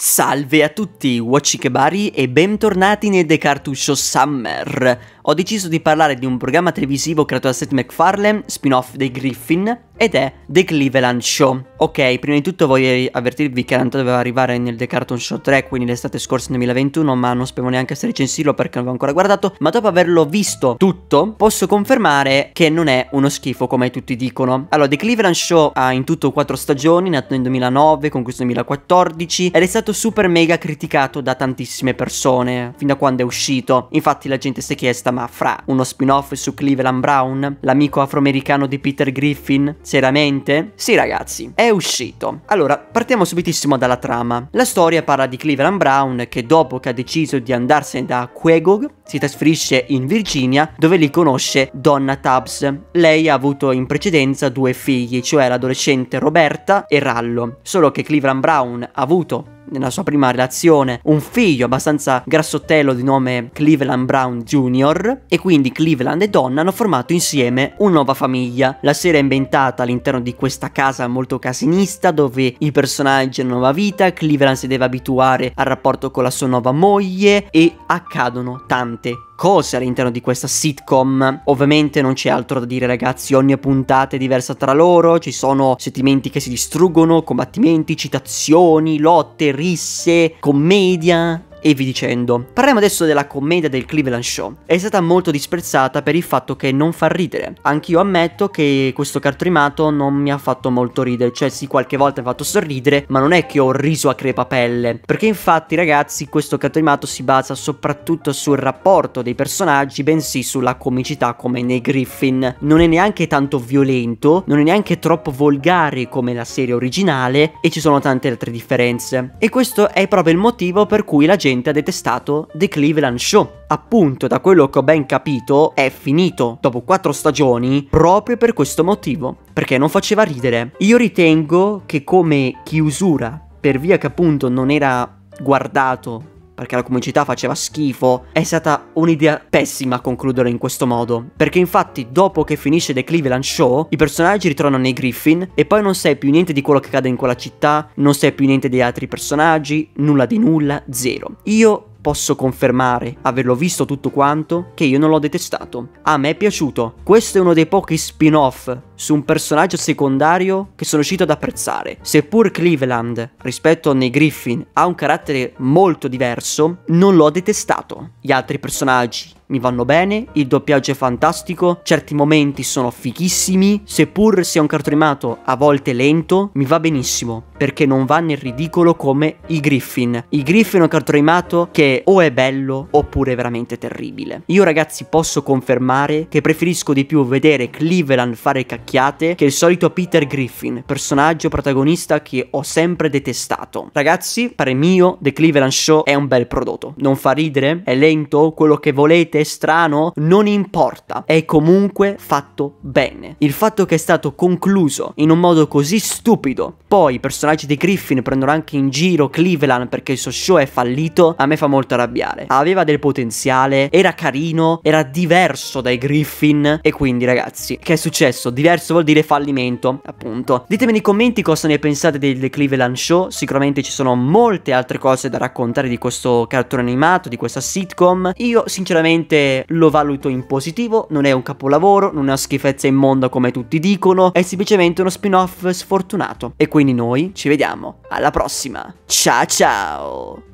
Salve a tutti, Watchikebari e bentornati nel The Cartoon Show Summer. Ho deciso di parlare di un programma televisivo creato da Seth MacFarlane, spin-off dei Griffin, ed è The Cleveland Show. Ok, prima di tutto voglio avvertirvi che Naruto doveva arrivare nel The Cartoon Show 3, quindi l'estate scorsa 2021, ma non sapevo neanche se recensirlo perché non avevo ancora guardato. Ma dopo averlo visto tutto, posso confermare che non è uno schifo come tutti dicono. Allora, The Cleveland Show ha in tutto 4 stagioni, nato nel 2009, concluso nel 2014, ed è stato super mega criticato da tantissime persone, fin da quando è uscito. Infatti la gente si è chiesta, ma fra uno spin-off su Cleveland Brown, l'amico afroamericano di Peter Griffin? Seriamente? Sì ragazzi, è uscito. Allora, partiamo subitissimo dalla trama. La storia parla di Cleveland Brown che dopo che ha deciso di andarsene da Quegog si trasferisce in Virginia, dove lì conosce Donna Tubbs. Lei ha avuto in precedenza 2 figli, cioè l'adolescente Roberta e Rallo. Solo che Cleveland Brown ha avuto nella sua prima relazione un figlio abbastanza grassottello di nome Cleveland Brown Jr. e quindi Cleveland e Donna hanno formato insieme una nuova famiglia. La serie è ambientata all'interno di questa casa molto casinista dove i personaggi hanno una nuova vita, Cleveland si deve abituare al rapporto con la sua nuova moglie e accadono tante cose all'interno di questa sitcom. Ovviamente non c'è altro da dire ragazzi, ogni puntata è diversa tra loro, ci sono sentimenti che si distruggono, combattimenti, citazioni, lotte, risse, commedia e vi dicendo. Parliamo adesso della commedia del Cleveland Show. È stata molto disprezzata per il fatto che non fa ridere. Anch'io ammetto che questo cartone animato non mi ha fatto molto ridere, cioè sì, qualche volta mi ha fatto sorridere, ma non è che ho riso a crepapelle, perché infatti ragazzi questo cartone animato si basa soprattutto sul rapporto dei personaggi, bensì sulla comicità come nei Griffin. Non è neanche tanto violento, non è neanche troppo volgare come la serie originale e ci sono tante altre differenze. E questo è proprio il motivo per cui la gente ha detestato The Cleveland Show. Appunto, da quello che ho ben capito, è finito dopo 4 stagioni proprio per questo motivo, perché non faceva ridere. Io ritengo che come chiusura, per via che appunto non era guardato perché la comicità faceva schifo, è stata un'idea pessima concludere in questo modo, perché infatti dopo che finisce The Cleveland Show i personaggi ritornano nei Griffin e poi non sai più niente di quello che accade in quella città, non sai più niente degli altri personaggi, nulla di nulla, zero. Io posso confermare, averlo visto tutto quanto, che io non l'ho detestato. A me è piaciuto. Questo è uno dei pochi spin-off su un personaggio secondario che sono riuscito ad apprezzare. Seppur Cleveland, rispetto nei Griffin, ha un carattere molto diverso, non l'ho detestato. Gli altri personaggi mi vanno bene, il doppiaggio è fantastico, certi momenti sono fighissimi, seppur sia un cartone animato a volte lento, mi va benissimo, perché non va nel ridicolo come i Griffin. I Griffin è un cartone animato che o è bello oppure è veramente terribile. Io ragazzi posso confermare che preferisco di più vedere Cleveland fare cacchiate che il solito Peter Griffin, personaggio protagonista che ho sempre detestato. Ragazzi, pare mio, The Cleveland Show è un bel prodotto. Non fa ridere? È lento? Quello che volete? Strano? Non importa, è comunque fatto bene. Il fatto che è stato concluso in un modo così stupido, poi i personaggi dei Griffin prendono anche in giro Cleveland perché il suo show è fallito, a me fa molto arrabbiare. Aveva del potenziale, era carino, era diverso dai Griffin e quindi ragazzi, che è successo? Diverso vuol dire fallimento, appunto. Ditemi nei commenti cosa ne pensate del Cleveland Show, sicuramente ci sono molte altre cose da raccontare di questo cartone animato, di questa sitcom. Io sinceramente lo valuto in positivo, non è un capolavoro, non è una schifezza immonda come tutti dicono, è semplicemente uno spin-off sfortunato. E quindi noi ci vediamo alla prossima. Ciao ciao!